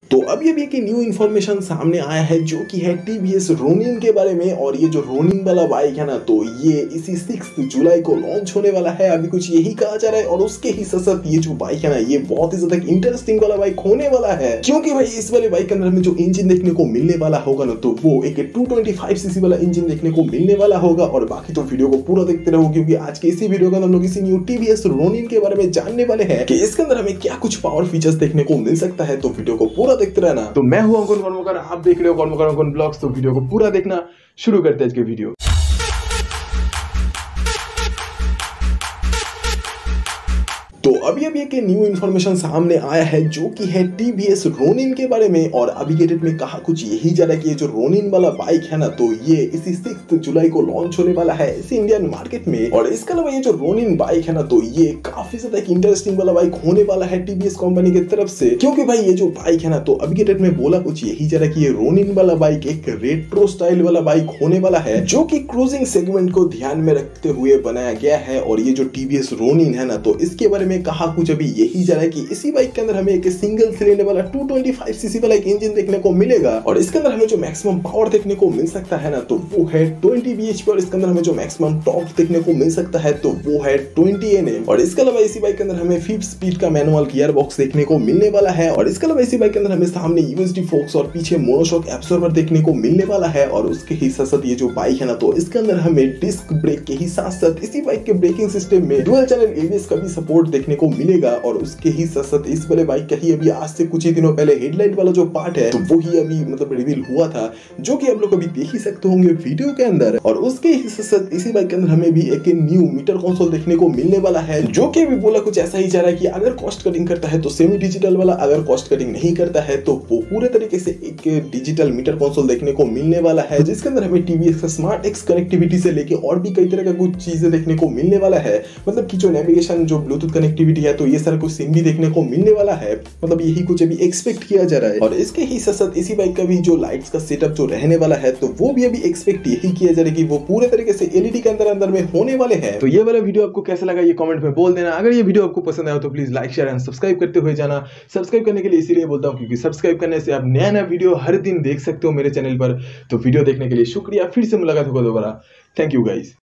तो अभी अभी एक न्यू इन्फॉर्मेशन सामने आया है जो कि है टीवीएस रोनिन के बारे में। और ये जो रोनिन वाला बाइक है ना, तो ये इसी 6 जुलाई को लॉन्च होने वाला है। अभी कुछ यही कहा जा रहा है। और उसके ही साथ ये जो बाइक है ना, ये बहुत ही ज्यादा इंटरेस्टिंग वाला बाइक होने वाला है, क्योंकि भाई इस वाले बाइक के अंदर हमें जो इंजन देखने को मिलने वाला होगा ना, तो वो एक 225 सीसी वाला इंजन देखने को मिलने वाला होगा। और बाकी तो वीडियो को पूरा देखते रहो, क्योंकि आज के इसी वीडियो के अंदर हम लोग इसी न्यू टीवीएस रोनिन के बारे में जानने वाले हैं कि इसके अंदर हमें क्या कुछ पावर फीचर्स देखने को मिल सकता है। तो वीडियो को पूरा देखते रहना। तो मैं हूं अंकुर कर्मकर, आप देख रहे हो कर्मकर ब्लॉग्स। तो वीडियो को पूरा देखना। शुरू करते हैं आज के वीडियो। तो अभी एक न्यू इन्फॉर्मेशन सामने आया है जो कि है टीवीएस रोनिन के बारे में। और अभी के डेट में कहा कुछ यही जा रहा है कि ये जो रोनिन वाला बाइक है ना, तो ये इसी 6 जुलाई को लॉन्च होने वाला है इसी इंडियन मार्केट में। और इसके अलावा ये जो रोनिन बाइक है ना, तो ये काफी ज्यादा इंटरेस्टिंग वाला बाइक होने वाला है टीवीएस कंपनी की तरफ से, क्योंकि भाई ये जो बाइक है ना, तो अभी के डेट में बोला कुछ यही जा रहा है कि ये रोनिन वाला बाइक एक रेट्रो स्टाइल वाला बाइक होने वाला है, जो कि क्रूजिंग सेगमेंट को ध्यान में रखते हुए बनाया गया है। और ये जो टीवीएस रोनिन है ना, तो इसके बारे में कहा कुछ अभी यही जा रहा है कि इसी बाइक के अंदर हमें एक सिंगल सिलेंडर वाला 225 सीसी वाला एक इंजन देखने को मिलेगा। और इसके अंदर हमें जो मैक्सिमम पावर देखने को मिल सकता है ना, तो वो है 20 bhp। और इसके अंदर हमें जो मैक्सिमम टॉर्क देखने को मिल सकता है, तो वो है 20 Nm। और इसके अलावा इसी बाइक के अंदर हमें 5 स्पीड का मैनुअल गियर बॉक्स देखने को मिलने वाला है। और इसके अलावा इसी बाइक के अंदर हमें सामने यूएसडी फोक्स और पीछे मोनोशॉक एब्सॉर्बर देखने को मिलने वाला है। और उसके ही साथ ये जो बाइक है ना, तो इसके अंदर हमें डिस्क ब्रेक के ही साथ साथ इसी बाइक के ब्रेकिंग सिस्टम में डुअल चैनल एबीएस का भी सपोर्ट देखने को मिलेगा। और उसके ही साथ इस वाले बाइक का ही अभी आज से कुछ ही दिनों पहले हेडलाइट वाला जो पार्ट है, तो वो ही अभी मतलब रिवील हुआ था, जो कि आप लोग अभी देख ही सकते होंगे वीडियो के अंदर। और उसके ही साथ इसी बाइक के अंदर हमें भी एक न्यू मीटर कंसोल देखने को मिलने वाला है, जो कि अभी बोला कुछ ऐसा ही जा रहा है कि अगर कॉस्ट कटिंग करता है तो सेमी डिजिटल वाला, अगर कॉस्ट कटिंग नहीं करता है तो वो पूरे तरीके से एक डिजिटल मीटर कंसोल देखने को मिलने वाला है, जिसके अंदर हमें टीवीएस का स्मार्ट एक्स कनेक्टिविटी से लेके और भी कई तरह का कुछ चीजें देखने को मिलने वाला है। मतलब कि जो नेविगेशन, जो ब्लूटूथ कनेक्टिविटी है, तो ये सारा कुछ सिम भी देखने को मिलने वाला है। मतलब यही कुछ अभी एक्सपेक्ट किया जा रहा है। और इसके ही साथ इसी बाइक का भी जो लाइट्स का सेटअप जो रहने वाला है, तो वो भी अभी एक्सपेक्ट यही किया जा रहा है कि वो पूरे तरीके से एलईडी के अंदर में होने वाले हैं। तो ये वाला वीडियो आपको कैसा लगा ये कमेंट में बोल देना। अगर ये वीडियो आपको पसंद आया तो please like share and subscribe करते हुए जाना। सब्सक्राइब करने के लिए इसीलिए बोलता हूँ क्योंकि सब्सक्राइब करने से आप नया वीडियो हर दिन देख सकते हो मेरे चैनल पर। तो वीडियो देखने के लिए शुक्रिया। फिर से मुलाकात होगा दोबारा। Thank you guys.